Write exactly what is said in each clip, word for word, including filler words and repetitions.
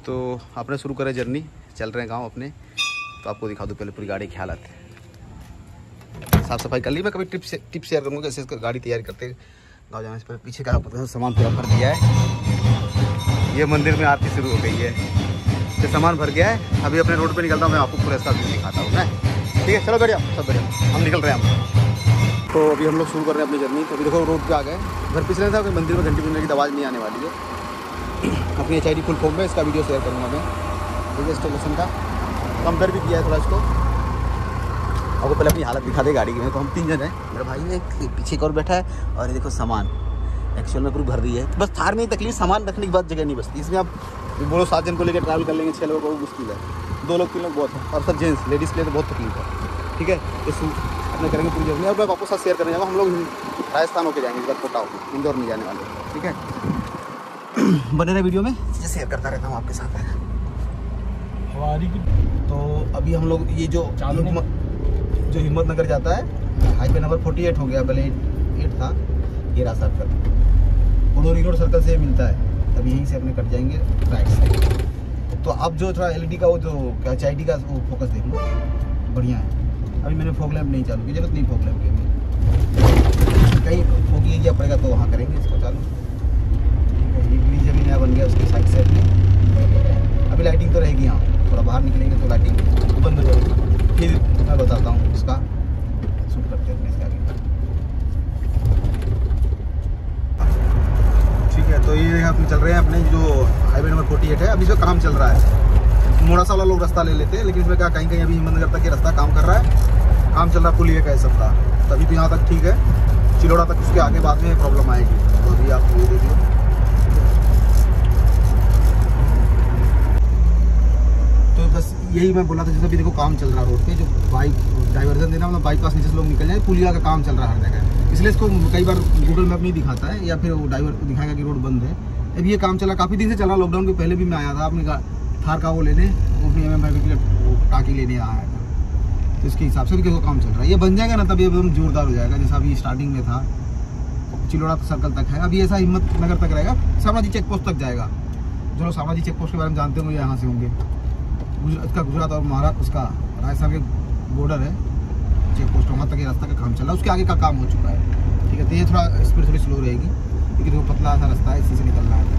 तो आपने शुरू करा जर्नी, चल रहे हैं गांव अपने। तो आपको दिखा दूँ पहले पूरी गाड़ी की हालत। साफ़ सफाई कर ली। मैं कभी टिप से टिप शेयर करूँगा कैसे इसका गाड़ी तैयार करते हैं गाँव जाने से पहले। पीछे का पता सामान पूरा भर दिया है। ये मंदिर में आरती शुरू हो गई है, तो सामान भर गया है। अभी अपने रोड पे निकलता हूँ, मैं आपको पूरा इसका व्यू दिखाता हूँ मैं। ठीक है, चलो बढ़िया, सब बढ़िया, हम निकल रहे हैं हम। तो अभी हम लोग शुरू कर रहे हैं अपनी जर्नी। तो अभी देखो रोड पे आ गए। घर पिछले था कि मंदिर में घंटी बजने की आवाज़ नहीं आने वाली है। अपनी H I D full form में इसका वीडियो शेयर करूँगा मैं, ठीक है, इंस्टॉलेशन का। कम दर भी किया है थोड़ा इसको। आपको पहले अपनी हालत दिखा दे गाड़ी की। तो हम तीन जन हैं, मेरा भाई है पीछे एक और बैठा है, और ये देखो सामान एक्चुअल में पूरी भर रही है। बस थार में ही तकलीफ, सामान रखने की बाद जगह नहीं बचती। इसमें आप बोलो सात जन को लेकर ट्रैवल कर लेंगे, छः लोगों को मुश्किल है। दो लोग तीन लोग बहुत है, और सब जेंट्स लेडीज़ के लिए तो बहुत तकलीफ है। ठीक है, ये अपने करेंगे पूरी जर्नी। और मैं आपको साथ शेयर करने जाऊँगा। हम लोग राजस्थान होकर जाएंगे इस बार, कोटा होकर, इंदौर नहीं जाने वाले। ठीक है, बने रहे वीडियो में, शेयर करता रहता हूँ आपके साथ। तो अभी हम लोग ये जो जो हिम्मत नगर जाता है, हाईवे नंबर फोर्टी एट हो गया, पहले एट था, ये रहा सर्कल, पुडोरी रोड सर्कल से मिलता है। तब यहीं से अपने कट जाएंगे राइट साइड। तो अब जो थोड़ा एलईडी का वो जो क्या एच आई डी का वो फोकस देख लो, बढ़िया है। अभी मैंने फॉग लैम्प नहीं चालू की, जरूरत नहीं फॉग लैम्प की। कहीं फोगी एरिया पड़ेगा तो वहाँ करेंगे इसको चालू। ये ब्रिज अभी नया बन गया, उसके साइड से अभी लाइटिंग तो रहेगी। यहाँ थोड़ा बाहर निकलेंगे तो लाइटिंग बंद हो जाएगी। फिर मैं बताता हूँ उसका शूट करते हैं इसका आगे। ठीक है, तो ये हम चल रहे हैं अपने जो हाईवे नंबर फोर्टी एट है। अभी जो काम चल रहा है, मोड़ा सा वाला लोग रास्ता ले लेते हैं, लेकिन इसमें क्या कहीं कहीं अभी हिम्मतनगर तक ये रास्ता काम कर रहा है, काम चल रहा है पुलिया का सब का। तभी तो यहाँ तक ठीक है, चिलोड़ा तक उसके आगे बाद में प्रॉब्लम आएगी। तो अभी आप ये देखिए, तो बस यही मैं बोला था। जैसे अभी देखो काम चल रहा है रोड पे, जो बाइक डाइवर्जन देना, मतलब बाईपास नीचे से लोग निकल जाए, पुलिया का काम चल रहा है हर जगह। इसलिए इसको कई बार गूगल मैप नहीं दिखाता है, या फिर वो डाइवर दिखाएगा कि रोड बंद है। अभी ये काम चला, काफ़ी दिन से चल रहा। लॉकडाउन के पहले भी मैं आया था अपने थार का वो लेने, वो अपनी एम एम आई की टाकी लेने आया था। तो इसके हिसाब से भी काम चल रहा है। ये बन जाएगा ना, तब ये एकदम जोरदार हो जाएगा। जैसा अभी स्टार्टिंग में था, चिलोड़ा सर्कल तक है, अभी ऐसा हिम्मत नगर तक रहेगा, सामराजी चेक पोस्ट तक जाएगा। जो लोग सामराजी चेक पोस्ट के बारे में जानते होंगे, यहाँ से होंगे। इसका गुजरात और महाराष्ट्र, उसका राजस्थान के बॉर्डर है चेक पोस्ट, वहाँ तक ये रास्ता का काम चल रहा है। उसके आगे का काम हो चुका है। ठीक है, तो ये थोड़ा स्पीड थोड़ी स्लो रहेगी, क्योंकि वो पतला सा रास्ता है, इसी से निकलना है।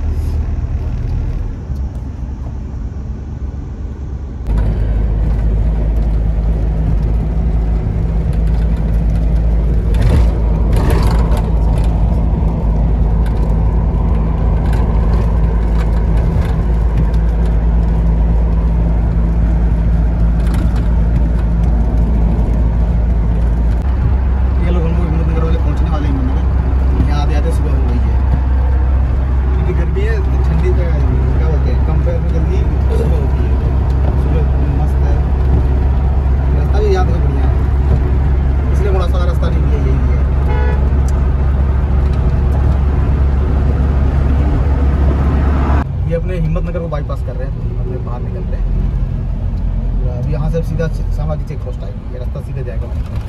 हिम्मतनगर को बाईपास कर रहे हैं, मतलब बाहर निकल रहे हैं। अब यहाँ से सीधा सामाजिक चेक पोस्ट आएगी, ये रास्ता सीधे जाएगा।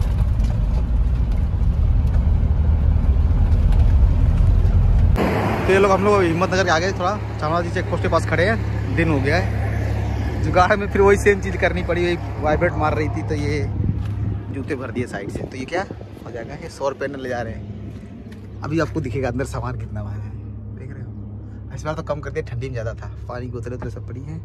तो ये लोग हम लोग हिम्मतनगर के आगे थोड़ा सामाजिक चेक पोस्ट के पास खड़े हैं। दिन हो गया है, जुगाड़ में फिर वही सेम चीज़ करनी पड़ी, वही वाइब्रेट मार रही थी, तो ये जूते भर दिए साइड से। तो ये क्या हो जाएगा, ये सौर पैनल ले जा रहे हैं। अभी आपको दिखेगा अंदर सामान कितना है, देख रहे हो। इस बार तो कम कर दिया, ठंडी में ज़्यादा था। पानी की बोतलें उतले सब पड़ी हैं।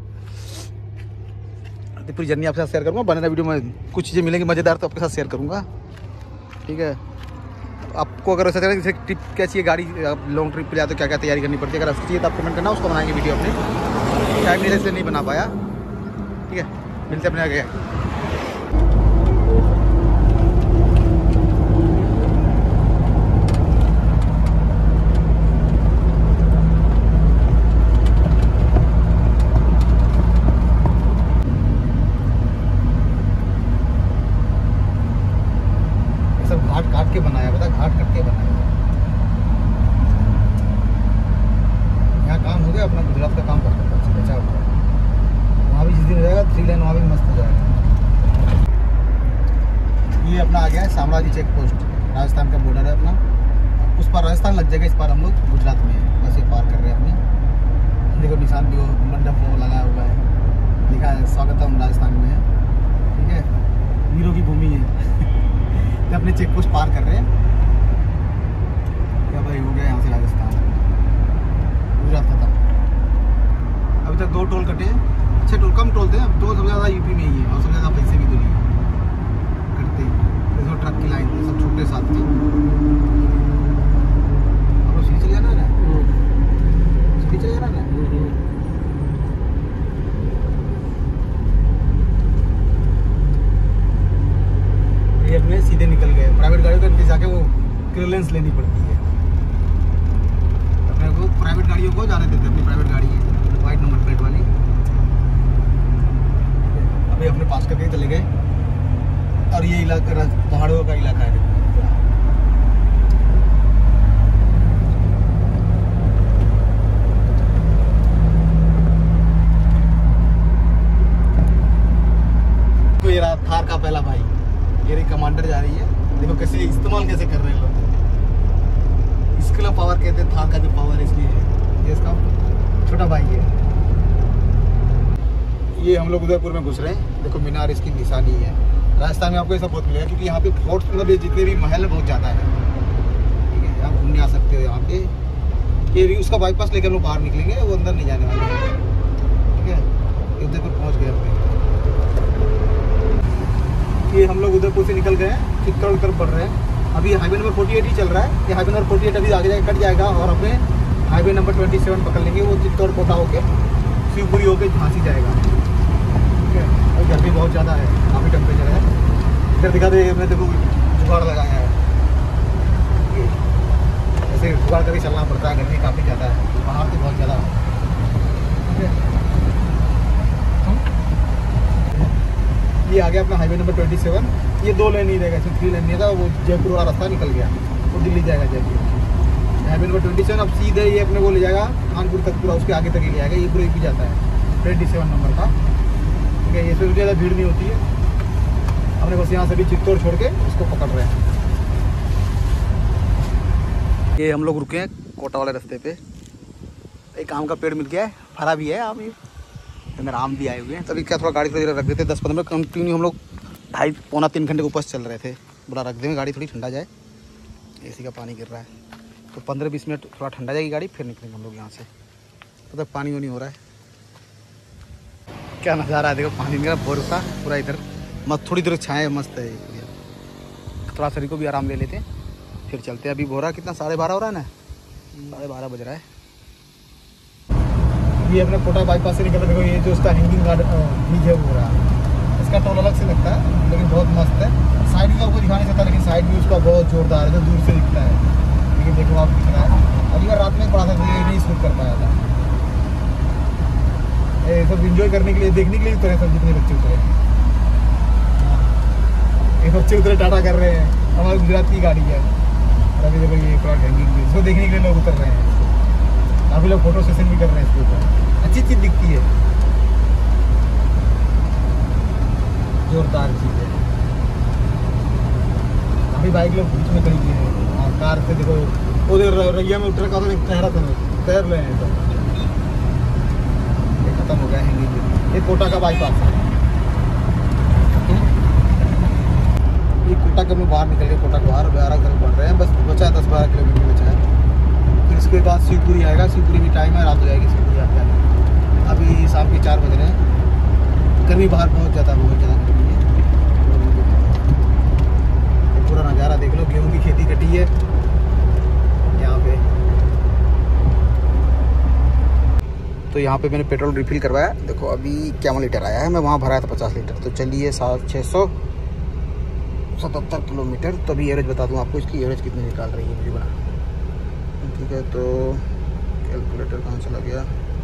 तो पूरी जर्नी आपके साथ शेयर करूँगा। बने रहा वीडियो में, कुछ चीज़ें मिलेंगी मज़ेदार तो आपके साथ शेयर करूँगा। ठीक है, आपको अगर ऐसा जैसे ट्रिप क्या चाहिए, गाड़ी लॉन्ग ट्रिप पे जाए तो क्या क्या तैयारी करनी पड़ती है, अगर आपको चाहिए तो आप कमेंट करना, उसको बनाएंगे वीडियो अपने। शायद मेरे से नहीं बना पाया। ठीक है, मिलते अपने आगे। घाट काट के बनाया, पता, घाट कट के बनाया। यहाँ काम हो गया अपना, गुजरात का काम करता है, बचा हुआ। वहाँ भी जिस दिन हो जाएगा थ्री लाइन, वहाँ भी मस्त हो जाएगा। ये अपना आ गया है सामराजी चेक पोस्ट, राजस्थान का बॉर्डर है अपना। उस पार राजस्थान लग जाएगा, इस पार हम लोग गुजरात में है। बस ये पार कर रहे हैं अपने। देखो निशान भी वो मंडप वो लगा हुआ है, लिखा है स्वागतम राजस्थान में है। ठीक है, वीरों की भूमि है। तो अपने चेक पोस्ट पार कर रहे हैं क्या भाई, हो गया यहाँ से राजस्थान, गुजरात खत्म। अभी तक दो टोल कटे हैं, अच्छे टोल, कम टोल थे, अब टोल सबसे ज़्यादा यूपी में ही है और सबसे ज़्यादा पैसे भी तो नहीं करते। देखो ट्रक की लाइन सब छोटे साथ की, अब सीधी चले जाना है, सीधी चले जाना है। ये अपने सीधे निकल गए, प्राइवेट गाड़ियों का जाके वो क्लियरेंस लेनी पड़ती है। अपने को प्राइवेट गाड़ियों को जाने देते, अपनी प्राइवेट गाड़ी है वाइट नंबर प्लेट वाली। अभी अपने पास करके चले गए और ये इलाका पहाड़ों का इलाका है। तो ये रहा थार का पहला भाई, ये रही कमांडर जा रही है। देखो कैसे इस्तेमाल कैसे कर रहे हैं लोग, इसके लिए पावर कहते हैं, थार का जो पावर इसलिए है। ये इसका छोटा भाई है। ये हम लोग उदयपुर में घुस रहे हैं, देखो मीनार इसकी निशानी है। राजस्थान में आपको ऐसा बहुत मिलेगा क्योंकि यहाँ पे फोर्ट्स मतलब जितने भी महल है बहुत ज़्यादा है। ठीक है, आप घूमने आ सकते हो यहाँ पे। ये उसका बाईपास लेकर हम लोग बाहर निकलेंगे, वो अंदर नहीं जाने वाले हैं। ठीक है, उदयपुर पहुँच गए अपने। ये हम लोग उदयपुर से निकल गए हैं, चित्तौड़ की तरफ बढ़ रहे हैं। अभी हाईवे नंबर फोर्टी एट ही चल रहा है। ये हाईवे नंबर फोर्टी एट अभी आगे जाके कट जाएगा और अपने हाईवे नंबर ट्वेंटी सेवन पकड़ लेंगे। वो चित्तौड़ कोटा होके शिवपुरी होके झांसी जाएगा। ठीक है, और गर्मी बहुत ज़्यादा है, काफ़ी टेम्परेचर है। इधर दिखा दे, मैं देखो जुगाड़ लगाया है, ऐसे जुगाड़ करके चलना पड़ता है, गर्मी काफ़ी ज़्यादा है, बाहर तो बहुत ज़्यादा है। ठीक है, ये आ गया अपना हाईवे नंबर ट्वेंटी सेवन। ये दो लेन ही रहेगा, इसमें थ्री लेन नहीं था, वो जयपुर वाला रास्ता निकल गया, वो दिल्ली जाएगा Jaipur. Highway number twenty seven अब सीधे ये अपने को ले जाएगा कानपुर तक, पूरा उसके आगे तक ही ले जाएगा। ये पूरा यूपी जाता है ट्वेंटी सेवन नंबर का। ठीक है, इसमें ज़्यादा भीड़ नहीं होती है। हमने बस यहाँ से भी चित्तौड़ छोड़ के उसको पकड़ रहे हैं। ये हम लोग रुके हैं कोटा वाले रास्ते पे, एक आम का पेड़ मिल गया है, फरा भी है आम, ये अंदर आम भी आए हुए हैं। तभी क्या थोड़ा गाड़ी थोड़ी रख देते, दस पंद्रह मिनट कंटिन्यू हम लोग ढाई पौना तीन घंटे के ऊपर चल रहे थे। बोला रख देंगे गाड़ी थोड़ी ठंडा जाए, एसी का पानी गिर रहा है, तो पंद्रह बीस मिनट थोड़ा ठंडा जाएगी गाड़ी, फिर निकलेंगे हम लोग यहाँ से। तो तक पानी वानी हो रहा है, क्या नज़ारा है देखो, पानी मेरा भोर सा पूरा इधर मस्त, थोड़ी देर छाए मस्त है। थोड़ा शरीर को भी आराम ले लेते हैं, फिर चलते हैं। अभी भोरा कितना, साढ़े बारह हो रहा है ना, साढ़े बारह बज रहा है। ये अपने कोटा बाईपास से निकलता, देखो ये जो उसका हैंगिंग गार्ड ब्रिज है वो रहा, इसका टोल अलग से लगता है, लेकिन बहुत मस्त है। साइड भी आपको दिखा नहीं सकता, लेकिन साइड भी उसका बहुत जोरदार है, जो दूर से दिखता है। लेकिन देखो आप दिख रहा है, अभी बार रात में पड़ा था, ये नहीं शूट कर पाया था। ये सब इंजॉय करने के लिए, देखने के लिए उतरे सब, जितने बच्चे उतरे, ये बच्चे उतरे टाटा कर रहे हैं। हमारे गुजरात की गाड़ी है, और अभी देखो ये पूरा हैंगिंग ब्रिज, इसको देखने के लिए लोग उतर रहे हैं। काफ़ी लोग फोटो सेशन भी कर रहे हैं इसके ऊपर, अच्छी चीज़ दिखती है, जोरदार चीज़ है। काफ़ी बाइक लोग बीच में खड़ी हुई है, और कार से देखो उधर रैया में उतर का तैरा था, तैर रहे हैं। तो ये खत्म हो गया हैंगिंग ब्रिज, ये कोटा का बाईपास है। ये कोटा के में बाहर निकल गए, कोटा के बाहर बारह तरफ बढ़ रहे हैं, बस बचा है दस बारह किलोमीटर बचा है। फिर इसके बाद शिवपुरी आएगा, शिवपुरी भी टाइम है, रात हो जाएगी शिवपुरी आते आते। अभी शाम के चार बज रहे हैं, गर्मी बाहर बहुत ज़्यादा बहुत ज़्यादा गर्मी है। तो पूरा नज़ारा देख लो, गेहूँ की खेती कटी है यहाँ पे। तो यहाँ पे मैंने पेट्रोल रिफिल करवाया, देखो अभी क्या लीटर आया है, मैं वहाँ भराया था पचास लीटर। तो चलिए सात छः सौ सतहत्तर किलोमीटर। तो अभी एवरेज बता दूँ आपको, इसकी एवरेज कितनी निकाल रही है मुझे बना। ठीक है, तो कैलकुलेटर कहाँ चला गया,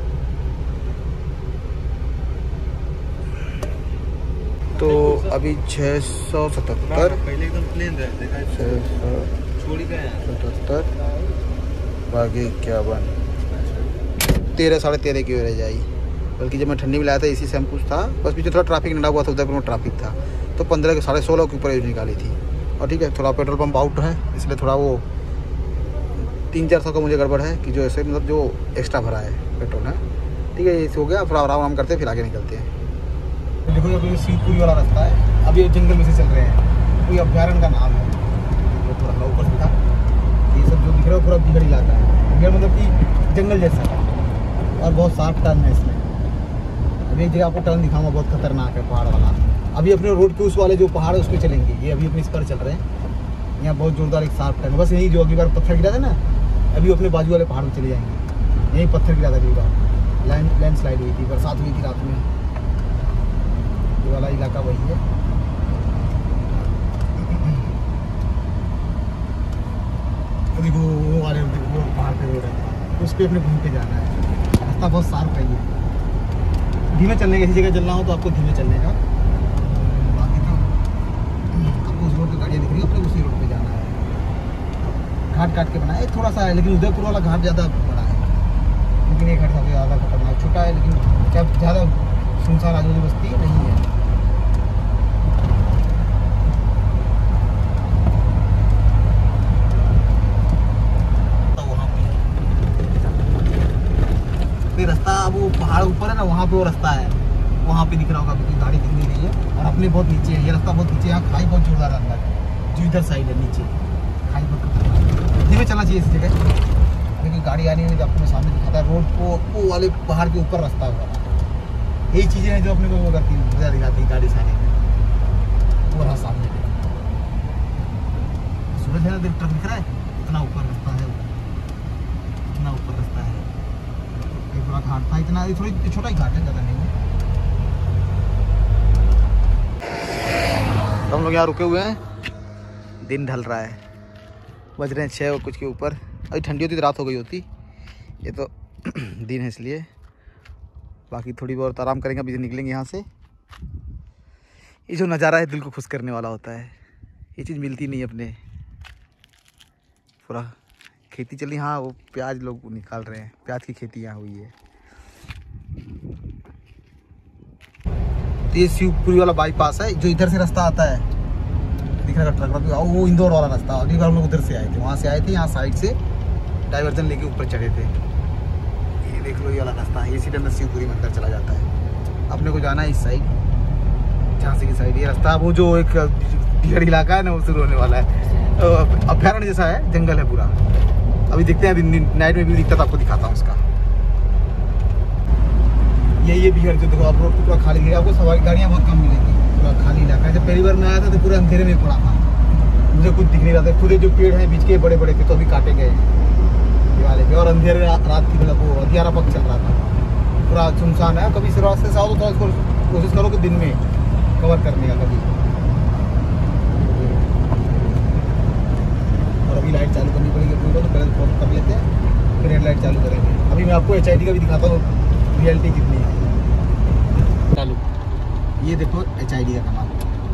तो अभी छः सौ सतहत्तर छः सौ सतहत्तर बाकी इक्यावन, तेरह साढ़े तेरह की एवरेज आई। बल्कि जब मैं ठंडी में लाया था इसी से हम कुछ था, बस पीछे थोड़ा ट्रैफिक निकला हुआ था, उदयपुर में ट्रैफिक था, तो पंद्रह के साढ़े सोलह के ऊपर एवरेज निकाली थी। और ठीक है, थोड़ा पेट्रोल पंप आउट है, इसलिए थोड़ा वो तीन चार सौ का मुझे गड़बड़ है कि जो ऐसे मतलब जो एक्स्ट्रा भरा है पेट्रोल है, ठीक है, ये हो गया, फिर आराम आराम करते हैं, फिर आगे निकलते हैं। तो देखो ये सीतपुरी वाला रास्ता है, अभी जंगल में से चल रहे हैं, कोई अभ्यारण्य का नाम है, तो थोड़ा ऊपर से था। ये सब जो दिख रहा है पूरा बिगड़ इलाका है, बिगड़ मतलब कि जंगल जैसा है, और बहुत साफ टर्न है इसमें। अभी एक जगह आपको टर्न दिखाऊंगा, बहुत खतरनाक है पहाड़ वाला। अभी अपने रोड पे उस वाले जो पहाड़ है उस पर चलेंगे, ये अभी अपने इस पर चल रहे हैं। यहाँ बहुत जोरदार एक साफ टर्न, बस यही जो अगली बार पत्थर गिरा था ना, अभी अपने बाजू वाले पहाड़ में चले जाएंगे। यही पत्थर गिरा था अगली बार, लैंड लैंड स्लाइड हुई थी, बरसात हुई थी रात में। ये वाला इलाका वही है। देखो वो वाले वो पहाड़ पे रोड है, उस पर अपने घूम के जाना है। रास्ता बहुत साफ है, ये धीमे चलने का, किसी जगह चलना हो तो आपको धीमे चलने का। बाकी तो आपको उस रोड पे गाड़ियाँ दिख रही है, अपने उसी रोड पे जाना है। घाट काट के बनाया है, थोड़ा सा है, लेकिन उदयपुर वाला घाट ज़्यादा बड़ा है, लेकिन ये घाट सबसे ज़्यादा खतरनाक, छोटा है लेकिन क्या ज़्यादा सुनसान आजू बस्ती नहीं है। रास्ता वो पहाड़ ऊपर है ना, वहाँ पे वो रास्ता है, वहाँ पे दिख रहा होगा, अभी गाड़ी दिख नहीं रही है। और अपने बहुत नीचे है, ये रास्ता बहुत नीचे है, यहाँ खाई बहुत जोरदार अंदर है, जो इधर साइड है नीचे खाई बहुत। धीमे चलना चाहिए इस जगह, लेकिन गाड़ी आनी नहीं तो अपने सामने दिखाता है रोड को, वो वाले पहाड़ के ऊपर रास्ता हुआ। यही चीज़ें हैं जो अपने को वो करती है, मजा दिखाती है गाड़ी से आने में। वो रहा सामने सूरज है ना, देख ट्रक दिख रहा है, इतना ऊपर रास्ता है, इतना ऊपर रास्ता है। पूरा घाट था, इतना थोड़ी छोटा ही घाट है, ज़्यादा नहीं है। तो हम लोग यहाँ रुके हुए हैं, दिन ढल रहा है, बज रहे हैं छः और कुछ के ऊपर। अभी ठंडी होती तो रात हो गई होती, ये तो दिन है इसलिए। बाकी थोड़ी बहुत आराम करेंगे, अभी निकलेंगे यहाँ से। ये जो नज़ारा है दिल को खुश करने वाला होता है, ये चीज़ मिलती नहीं अपने। पूरा खेती चली, हाँ वो प्याज लोग निकाल रहे हैं, प्याज की खेती यहाँ हुई है। ये शिवपुरी वाला बाईपास है, जो इधर से रास्ता आता है, दिख रहा है ट्रक, वो इंदौर वाला रास्ता। अगली बार हम लोग उधर से आए थे, वहाँ से आए थे, यहाँ साइड से डाइवर्जन लेके ऊपर चढ़े थे। ये देख लो, ये वाला रास्ता है, ये सीधा अंदर शिवपुरी में अंदर चला जाता है। अपने को जाना है इस साइड, झांसी की साइड। ये रास्ता वो जो एक बिगड़ इलाका है ना, वो शुरू होने वाला है, अभ्यारण्य जैसा है, जंगल है पूरा। अभी देखते हैं, अभी नाइट में भी दिखता था, आपको दिखाता हूँ उसका। ये ये बिहार जो देखो, आप रोड पूरा खाली है, आपको सवारी गाड़ियाँ बहुत कम मिलेंगी, पूरा खाली इलाका है। जब पहली बार मैं आया था तो पूरा अंधेरे में पड़ा था, मुझे कुछ दिख नहीं रहा था। खुद जो पेड़ हैं बीच के बड़े बड़े थे, तो अभी काटे गए दिवाले पे, और अंधेरे रात की मतलब वो अंधियारा पक चल रहा था, पूरा सुनसान है। कभी इस रास्ते से आओ तो इसको कोशिश करो कि दिन में कवर करने का कभी। और अभी लाइट चालू करनी पड़ेगी पूरी, तो पहले फोन कर लेते हैं, फिर हेडलाइट चालू करेंगे। अभी मैं आपको एच आई डी का भी दिखाता हूँ, रियलिटी कितनी है। चालू, ये देखो एच आई डी का कमाल,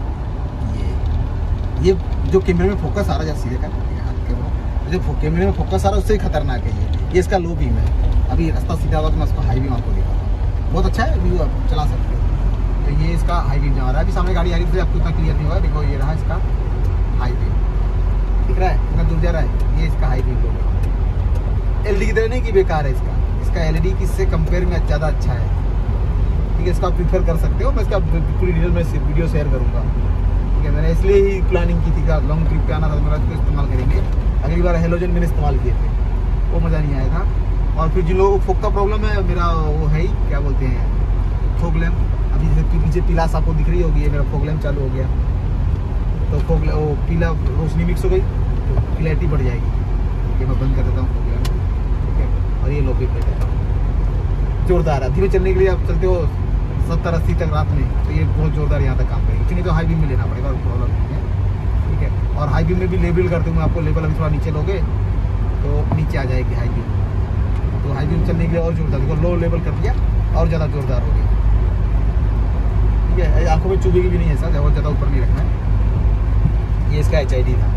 ये ये जो कैमरे में फोकस आ रहा है, सीधे का जो कैमरे में फोकस आ रहा है उससे खतरनाक है ये ये इसका लो बीम है। अभी रास्ता सीधा होगा तो मैं उसको हाई बीम आपको दिखाता हूँ, बहुत अच्छा है, व्यू आप चला सकते हो। तो ये इसका हाई बीम जा रहा है, अभी सामने गाड़ी आ रही थी, आपको इतना क्लियर नहीं हुआ। देखो ये रहा इसका हाई बीम, दिख रहा है कितना दूर जा रहा है, ये इसका हाई बीम होगा। एल ई डी की तरह नहीं कि बेकार है इसका, इसका एल ई डी किससे कंपेयर में ज़्यादा अच्छा है, ठीक है। इसका आप प्रीफर कर सकते हो, मैं इसका पूरी डिटेल में वीडियो शेयर करूँगा, ठीक है। मैंने इसलिए ही प्लानिंग की थी कि लॉन्ग ट्रिप पे आना था, मेरा इसको इस्तेमाल करेंगे। अगली बार हेलोजन मैंने इस्तेमाल किए थे, वो मज़ा नहीं आया था। और फिर जिन लोगों को फोक का प्रॉब्लम है, मेरा वो है ही क्या बोलते हैं फोक लैम्प, अभी जैसे पीछे पीलास आपको दिख रही होगी, मेरा फोक लैम्प चालू हो गया, तो फोक वो पीला रोशनी मिक्स हो गई तो क्लैरिटी बढ़ जाएगी। ये मैं बंद कर देता हूँ फोक लैम्प, ठीक है। और ये लो पे देता हूँ, जोरदार है। धीमे चलने के लिए आप चलते हो सत्तर अस्सी तक रात में, तो ये बहुत जोरदार यहाँ तक काम करेगी। नहीं तो हाई बीम में लेना पड़ेगा, प्रॉब्लम नहीं है, ठीक है। और हाई बीम में भी लेबल करते हुए आपको, लेवल अभी थोड़ा नीचे लोगे तो नीचे आ जाएगी हाई बीम, तो हाई बीम चलने के लिए और जोरदार। देखो लो लेवल कर दिया और ज़्यादा जोरदार हो गई, ठीक है। आंखों में चुभेगी भी नहीं, ऐसा बहुत ज़्यादा ऊपर नहीं रखना है। ये इसका एच आई डी था।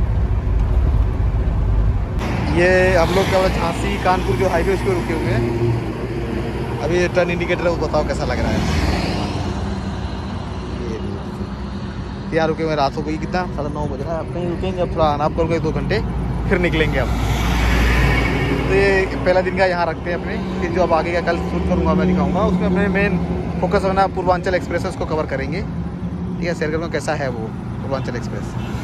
ये हम लोग क्या झांसी कानपुर जो हाईवे उस पर रुके हुए हैं। अभी टर्न इंडिकेटर है, वो बताओ कैसा लग रहा है। ये यार रुके हुए, रात हो गई, कितना साढ़े नौ बज रहा है। अब कहीं रुकेंगे, अब थोड़ा आराम करोगे दो घंटे, फिर निकलेंगे अब। तो ये पहला दिन का यहाँ रखते हैं अपने, फिर जो अब आगे का कल शूट करूँगा मैं दिखाऊँगा, उसमें अपने मेन फोकस अपना पूर्वांचल एक्सप्रेस उसको कवर करेंगे। ठीक है, शेयर करूँगा कैसा है वो पूर्वांचल एक्सप्रेस।